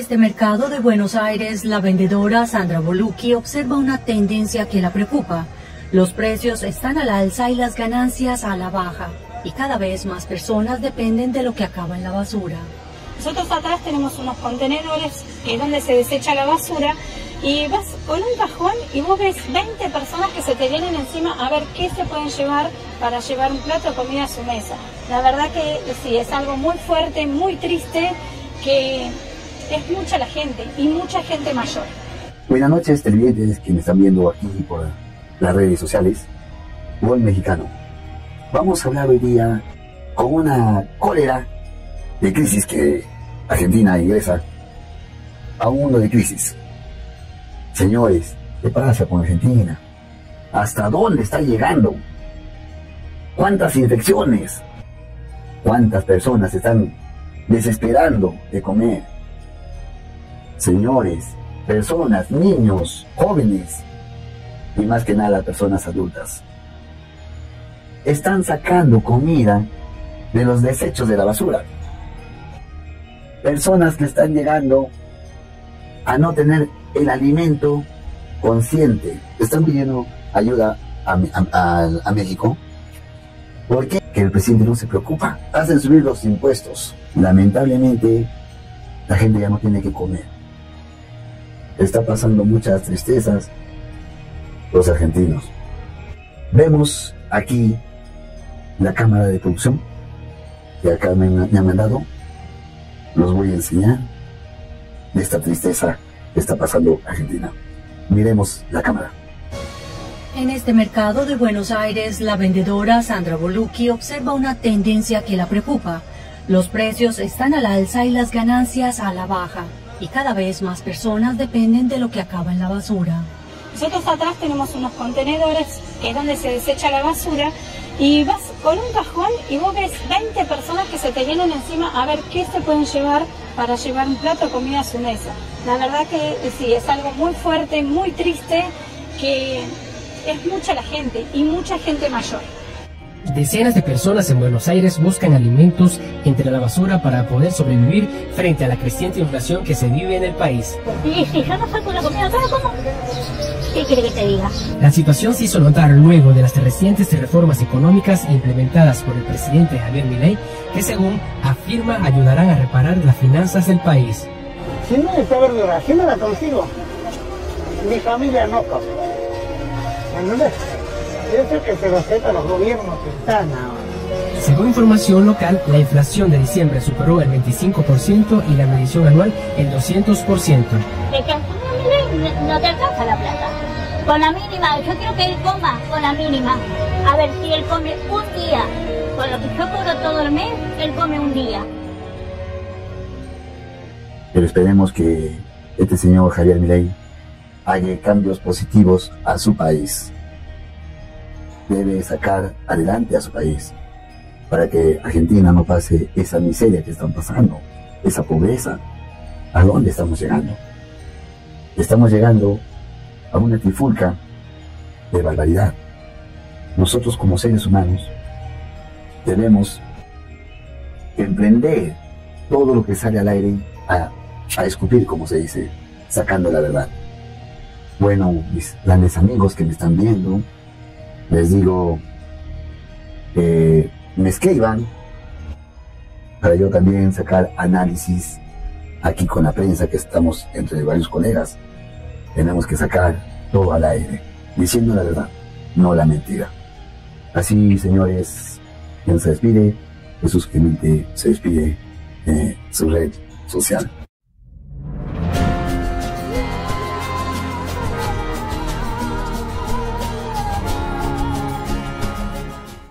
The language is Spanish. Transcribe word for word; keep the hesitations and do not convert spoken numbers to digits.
este mercado de Buenos Aires, la vendedora Sandra Bolucchi observa una tendencia que la preocupa. Los precios están al alza y las ganancias a la baja, y cada vez más personas dependen de lo que acaba en la basura. Nosotros atrás tenemos unos contenedores que es donde se desecha la basura, y vas con un cajón y vos ves veinte personas que se te vienen encima a ver qué se pueden llevar para llevar un plato de comida a su mesa. La verdad que sí, es algo muy fuerte, muy triste, que es mucha la gente y mucha gente mayor. Buenas noches, televidentes que me están viendo aquí por las redes sociales. Gol Mexicano. Vamos a hablar hoy día con una cólera de crisis que Argentina ingresa a un mundo de crisis. Señores, ¿qué pasa con Argentina? ¿Hasta dónde está llegando? ¿Cuántas infecciones? ¿Cuántas personas están desesperando de comer? Señores, personas, niños, jóvenes y más que nada personas adultas están sacando comida de los desechos de la basura. Personas que están llegando a no tener el alimento consciente. Están pidiendo ayuda a, a, a, a México. ¿Por qué? Que el presidente no se preocupa. Hacen subir los impuestos. Lamentablemente, la gente ya no tiene que comer. Está pasando muchas tristezas los argentinos. Vemos aquí la cámara de producción que acá me, me han mandado. Los voy a enseñar de esta tristeza que está pasando Argentina. Miremos la cámara. En este mercado de Buenos Aires, la vendedora Sandra Bolucchi observa una tendencia que la preocupa. Los precios están al alza y las ganancias a la baja, y cada vez más personas dependen de lo que acaba en la basura. Nosotros atrás tenemos unos contenedores que es donde se desecha la basura, y vas con un cajón y vos ves veinte personas que se te vienen encima a ver qué se pueden llevar para llevar un plato de comida a su mesa. La verdad que sí, es algo muy fuerte, muy triste, que es mucha la gente y mucha gente mayor. Decenas de personas en Buenos Aires buscan alimentos entre la basura para poder sobrevivir frente a la creciente inflación que se vive en el país. Y si yo no saco la comida, ¿cómo? ¿Qué quiere que te diga? La situación se hizo notar luego de las recientes reformas económicas implementadas por el presidente Javier Milei, que según afirma ayudarán a reparar las finanzas del país. Si no está verdura, si no la consigo, mi familia no come. ¿Entendés? Eso que se lo sepa los gobiernos que están ahora. Según información local, la inflación de diciembre superó el veinticinco por ciento y la medición anual el doscientos por ciento. De que no, no te alcanza la plata. Con la mínima, yo quiero que él coma con la mínima. A ver si él come un día. Con lo que yo cobro todo el mes, él come un día. Pero esperemos que este señor Javier Milei haga cambios positivos a su país. Debe sacar adelante a su país para que Argentina no pase esa miseria que están pasando, esa pobreza. ¿A dónde estamos llegando? Estamos llegando a una trifulca de barbaridad. Nosotros como seres humanos debemos emprender todo lo que sale al aire a, a escupir, como se dice, sacando la verdad. Bueno, mis grandes amigos que me están viendo, les digo que me escriban para yo también sacar análisis aquí con la prensa, que estamos entre varios colegas. Tenemos que sacar todo al aire, diciendo la verdad, no la mentira. Así, señores, quien se despide, Jesús Clemente se despide de su red social.